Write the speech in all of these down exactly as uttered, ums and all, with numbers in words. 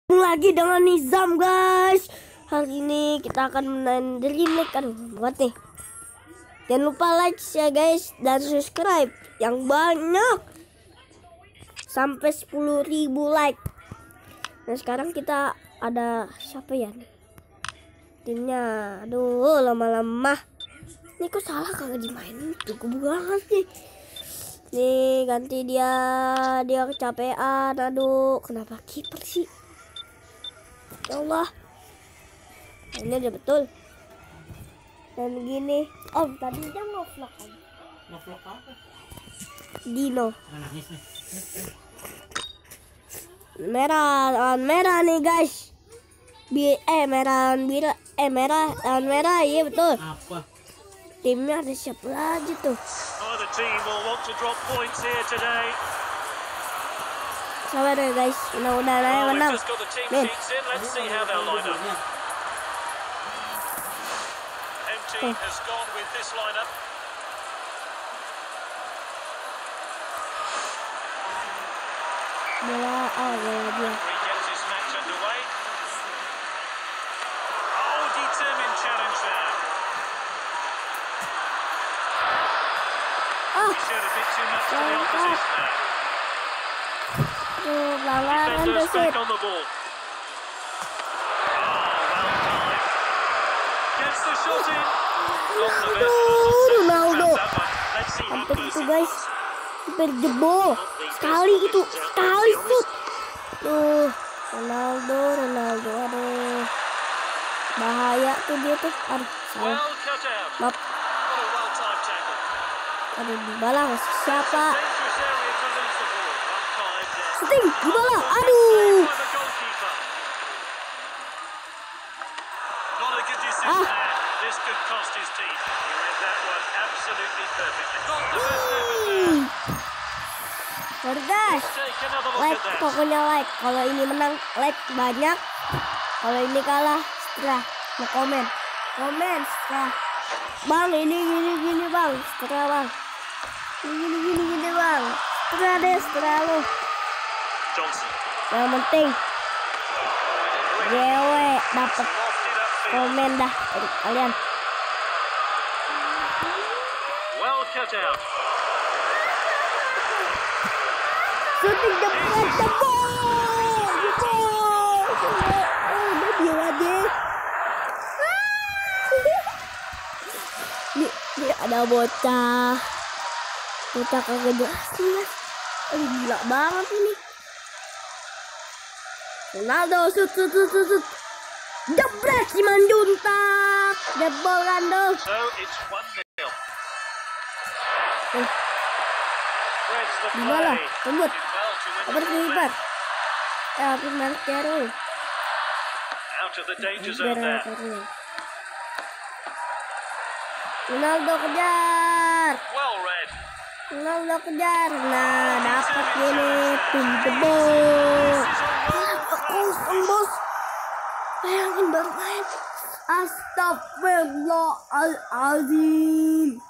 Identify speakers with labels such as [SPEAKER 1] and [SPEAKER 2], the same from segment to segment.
[SPEAKER 1] Lagi dengan Nizam, guys. Hari ini kita akan main Dream League. Aduh, buat nih. Jangan lupa like ya, guys, dan subscribe yang banyak sampai sepuluh ribu like. Nah, sekarang kita ada siapa ya nih? Timnya, aduh, lama-lama. Ini kok salah kagak dimainin? Tunggu banget nih. Nih, ganti dia. Dia kecapean. Aduh, kenapa kiper sih? Ya Allah. Ini udah betul. Dan begini. Oh, tadi dia nge-vlog kan?
[SPEAKER 2] Nge-vlog apa?
[SPEAKER 1] Dino.
[SPEAKER 2] Nangis nih.
[SPEAKER 1] Merah, lawan merah nih, guys. Bi eh merah lawan biru. Eh merah lawan merah. Iya betul.
[SPEAKER 2] Apa?
[SPEAKER 1] Timnya ada siapa lagi tuh?
[SPEAKER 3] Either team will want to drop points here today.
[SPEAKER 1] Sabar ya, guys. Mudah-mudahan aja
[SPEAKER 3] Well, we've
[SPEAKER 1] menang.
[SPEAKER 3] just got the team
[SPEAKER 1] Nih.
[SPEAKER 3] sheets in. Let's see how they'll line up. M T
[SPEAKER 1] Oh.
[SPEAKER 3] has gone with this lineup.
[SPEAKER 1] Bola, oh bola dia.
[SPEAKER 3] He gets his match underway. Oh, determined challenge there.
[SPEAKER 1] Oh,
[SPEAKER 3] He showed a bit too much to the
[SPEAKER 1] Mantap.
[SPEAKER 3] opposition there.
[SPEAKER 1] tuh pelanggaran tuh
[SPEAKER 3] Defenders
[SPEAKER 1] sih.
[SPEAKER 3] back on the ball. Oh, well timed. Gets the shot in. Not the best of the
[SPEAKER 1] Aduh,
[SPEAKER 3] success
[SPEAKER 1] Ronaldo.
[SPEAKER 3] around that one. Let's see how
[SPEAKER 1] Hampir
[SPEAKER 3] close
[SPEAKER 1] itu,
[SPEAKER 3] it
[SPEAKER 1] guys.
[SPEAKER 3] was.
[SPEAKER 1] Hampir jebol. Sekali itu, sekali shoot. Tuh, Ronaldo, Ronaldo, aduh. Bahaya tuh dia tuh. Aduh, salah.
[SPEAKER 3] Well cut out.
[SPEAKER 1] Maaf.
[SPEAKER 3] What a well-timed tackle.
[SPEAKER 1] Aduh, Dybala siapa?
[SPEAKER 3] Dangerous area to lose the ball. Well-timed there.
[SPEAKER 1] Shooting, Dybala.
[SPEAKER 3] Saved
[SPEAKER 1] Aduh.
[SPEAKER 3] by the goalkeeper. Not a good decision
[SPEAKER 1] Ah.
[SPEAKER 3] there. This could cost his team. He read that one absolutely perfectly. Not the best effort there.
[SPEAKER 1] Sorry, guys.
[SPEAKER 3] Take another look
[SPEAKER 1] Like,
[SPEAKER 3] at that.
[SPEAKER 1] pokoknya like. Kalau ini menang, like banyak. Kalau ini kalah, setelah mau komen. Komen setelah. Bang, ini gini gini bang. Setelah bang. Ini gini gini gini bang. Setelah deh, setelah lu.
[SPEAKER 3] Johnson.
[SPEAKER 1] Yang penting, Gewe dapat
[SPEAKER 3] Lofted upfield.
[SPEAKER 1] komen dah dari kalian.
[SPEAKER 3] Well cut out.
[SPEAKER 1] Shooting the ball, the ball, the ball. Oh, udah dia aja. Nih, nih ada bocah. Bocah kagak jelas nih, guys. Aduh, gila banget ini. Ronaldo, shoot, shoot, shoot, shoot, shoot. Jebret Simanjuntak. Jebol Ronaldo.
[SPEAKER 3] So it's one nil.
[SPEAKER 1] Eh,
[SPEAKER 3] Threads the
[SPEAKER 1] Dybala,
[SPEAKER 3] play.
[SPEAKER 1] tembut.
[SPEAKER 3] Did well to win
[SPEAKER 1] Apa
[SPEAKER 3] the ball
[SPEAKER 1] kiper?
[SPEAKER 3] back.
[SPEAKER 1] Eh, aku Marcelo.
[SPEAKER 3] Out of the danger
[SPEAKER 1] Biar
[SPEAKER 3] zone there.
[SPEAKER 1] Marcelo. Ronaldo kejar.
[SPEAKER 3] Well read.
[SPEAKER 1] Ronaldo kejar. Nah, dapat gini tim jebol. Kosong, bos. Bayangin baru main. Astagfirullahaladzim.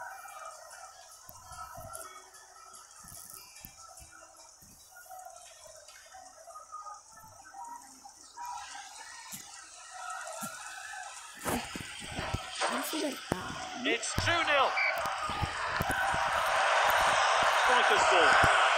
[SPEAKER 1] Masih dari tadi.
[SPEAKER 3] It's two nil. Striker's ball.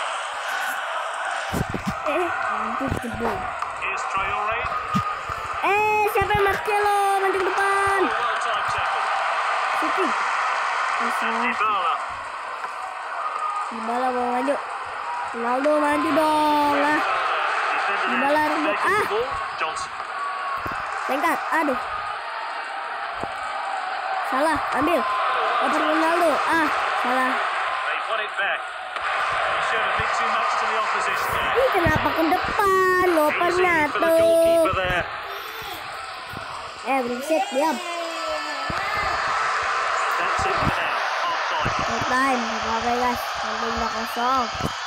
[SPEAKER 1] Eh, hampir jebol.
[SPEAKER 3] Here's Traore.
[SPEAKER 1] Eh, siapa yang Marcelo maju ke depan?
[SPEAKER 3] Well-timed tackle.
[SPEAKER 1] Shooting. Eh, salah.
[SPEAKER 3] Dybala.
[SPEAKER 1] Dybala mau maju. Ronaldo maju dong lah.
[SPEAKER 3] Defender
[SPEAKER 1] Dybala
[SPEAKER 3] there,
[SPEAKER 1] rebut.
[SPEAKER 3] taking
[SPEAKER 1] Ah.
[SPEAKER 3] the ball. Johnson.
[SPEAKER 1] Lengkap. Aduh. Salah, ambil. Dapat Ronaldo. Ah, salah.
[SPEAKER 3] They've won it back. He showed a bit too much to the opposition there.
[SPEAKER 1] Ih, kenapa ke depan? Lopernya
[SPEAKER 3] Easy for the
[SPEAKER 1] tuh.
[SPEAKER 3] goalkeeper there.
[SPEAKER 1] Eh, berisik, diam.
[SPEAKER 3] That's it for now. Half time.
[SPEAKER 1] Full time. Oke, guys. Sampai udah kosong.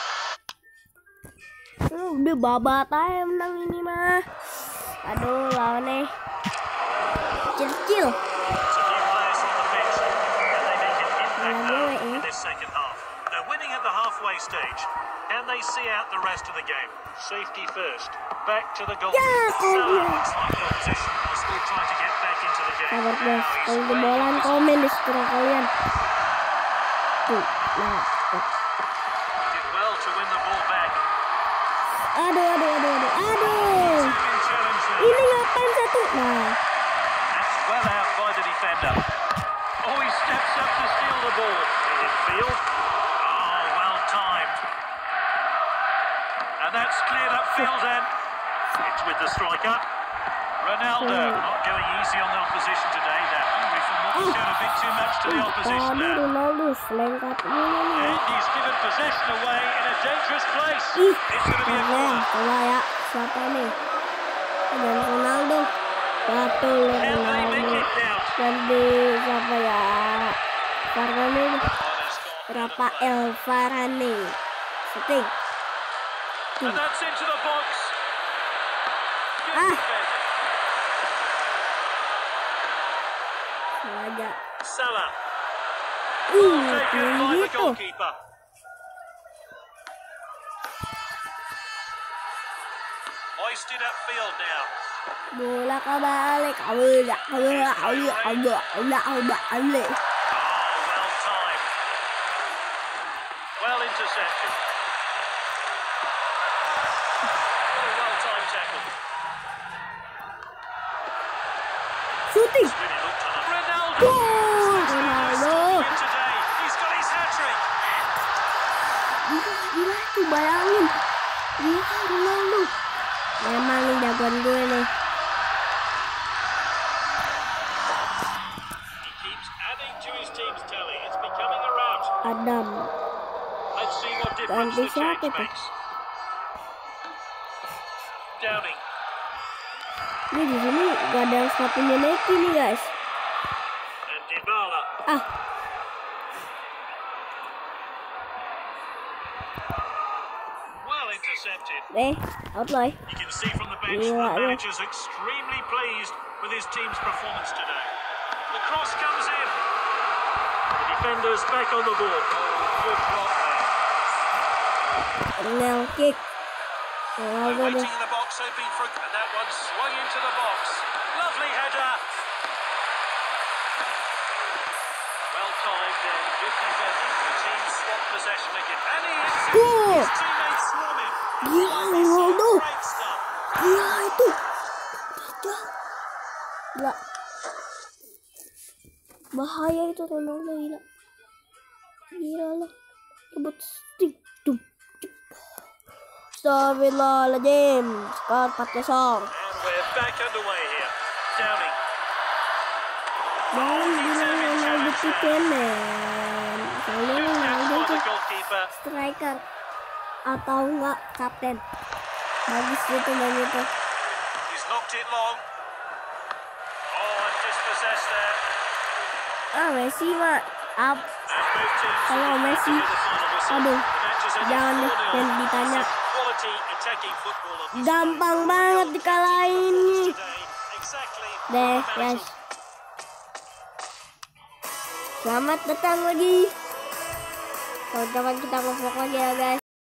[SPEAKER 1] Uh, udah babat aja menang ini mah. Aduh, lawannya kecil-kecil.
[SPEAKER 3] Some new players on the pitch, and they make an impact
[SPEAKER 1] Ronaldo,
[SPEAKER 3] now
[SPEAKER 1] eh.
[SPEAKER 3] in this second half. They're winning at the halfway stage. Can they see out the rest of the game? Safety first. Back to the goal.
[SPEAKER 1] Ya,
[SPEAKER 3] Salah looks like the opposition are still trying to get back into the game.
[SPEAKER 1] Sabar guys,
[SPEAKER 3] Now
[SPEAKER 1] kalau
[SPEAKER 3] he's
[SPEAKER 1] jebolan komen di sekolah kalian. Tuh, nah, tuh.
[SPEAKER 3] did well to win the ball back.
[SPEAKER 1] Aduh, aduh, aduh, aduh, aduh.
[SPEAKER 3] Been challenged there.
[SPEAKER 1] Ini ngapain satu? Nah,
[SPEAKER 3] That's well out by the defender. Oh, he steps up to steal the ball. In midfield. Oh, well timed. And that's cleared up field then. It's with the striker. Ronaldo not going easy on the opposition today. They're hungry for more. Shown a bit too much to the opposition
[SPEAKER 1] tadi
[SPEAKER 3] there.
[SPEAKER 1] Ronaldo selengkap ini nih.
[SPEAKER 3] And he's given possession away in a dangerous place.
[SPEAKER 1] Ih,
[SPEAKER 3] It's going to be a
[SPEAKER 1] keren.
[SPEAKER 3] corner.
[SPEAKER 1] Coba ya, siapa nih? Dan Ronaldo. Betul
[SPEAKER 3] Can they make
[SPEAKER 1] Ronaldo.
[SPEAKER 3] it now?
[SPEAKER 1] Dan di siapa ya? Varane. Rafael Varane. Shooting.
[SPEAKER 3] And that's into the box. Good
[SPEAKER 1] Ah.
[SPEAKER 3] defending.
[SPEAKER 1] Sengaja.
[SPEAKER 3] Salah.
[SPEAKER 1] Uh,
[SPEAKER 3] Taken by the
[SPEAKER 1] gitu.
[SPEAKER 3] goalkeeper. Hoisted upfield now.
[SPEAKER 1] Bola kebalik. Awalnya, awalnya, awalnya, awalnya, awalnya, awalnya.
[SPEAKER 3] Oh, well timed. Well intercepted. What a well timed tackle.
[SPEAKER 1] Shooting.
[SPEAKER 3] Really looked on. Ronaldo.
[SPEAKER 1] Goal, Ronaldo.
[SPEAKER 3] Here today. He's got his hat trick.
[SPEAKER 1] Gila, gila tuh bayangin. Gila Ronaldo. Memang nih jagoan gue nih.
[SPEAKER 3] He keeps adding to his team's tally. It's becoming a rout.
[SPEAKER 1] Adam.
[SPEAKER 3] Let's see what difference
[SPEAKER 1] Ganti
[SPEAKER 3] the change
[SPEAKER 1] siapa tuh?
[SPEAKER 3] makes. Downing.
[SPEAKER 1] Ini di sini gak ada yang sepatunya Nike nih guys.
[SPEAKER 3] And Dybala.
[SPEAKER 1] Ah,
[SPEAKER 3] Well intercepted.
[SPEAKER 1] eh, out loh.
[SPEAKER 3] You can see from the bench
[SPEAKER 1] Gila,
[SPEAKER 3] the
[SPEAKER 1] ya.
[SPEAKER 3] manager's extremely pleased with his team's performance today. The cross comes in. The defender's back on the ball. Oh, good block there.
[SPEAKER 1] Nel kick. Ronaldo
[SPEAKER 3] Waiting
[SPEAKER 1] deh.
[SPEAKER 3] in the box, hoping for, and that one swung into the box. Lovely header. Well timed and good defending. The team swap possession again. And he hits it.
[SPEAKER 1] Goal.
[SPEAKER 3] His teammates swarm him.
[SPEAKER 1] Gila
[SPEAKER 3] This is
[SPEAKER 1] Ronaldo.
[SPEAKER 3] great stuff.
[SPEAKER 1] Gila itu. Gila. Gila. Bahaya itu Ronaldo gila. Gila lah. Rebut stick. Tum. Astagfirullahaladzim. Skor empat kosong.
[SPEAKER 3] And we're back underway here. Downing.
[SPEAKER 1] Jangan bilang Ronaldo itu kemen. Soalnya
[SPEAKER 3] Good catch
[SPEAKER 1] Ronaldo
[SPEAKER 3] by
[SPEAKER 1] itu
[SPEAKER 3] the goalkeeper.
[SPEAKER 1] striker atau enggak kapten. Bagus itu dan itu.
[SPEAKER 3] He's knocked it long. Oh, and dispossessed there.
[SPEAKER 1] Ah, Messi mah up.
[SPEAKER 3] And both teams
[SPEAKER 1] Kalau
[SPEAKER 3] have
[SPEAKER 1] Messi,
[SPEAKER 3] to the final whistle.
[SPEAKER 1] aduh,
[SPEAKER 3] The match is ended
[SPEAKER 1] jangan deh
[SPEAKER 3] four nil.
[SPEAKER 1] yang ditanya.
[SPEAKER 3] Quality attacking football on this
[SPEAKER 1] Gampang
[SPEAKER 3] day.
[SPEAKER 1] banget dikalahin nih.
[SPEAKER 3] Today, exactly
[SPEAKER 1] Deh,
[SPEAKER 3] what
[SPEAKER 1] guys.
[SPEAKER 3] matters.
[SPEAKER 1] Selamat datang lagi. Kawan-kawan kita ngevlog lagi ya guys.